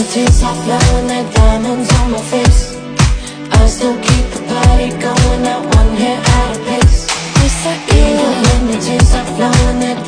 tears are flowing, like diamonds on my face. I still keep the party going, not one hair out of place. Yes, I am. Even when the tears are flowing, like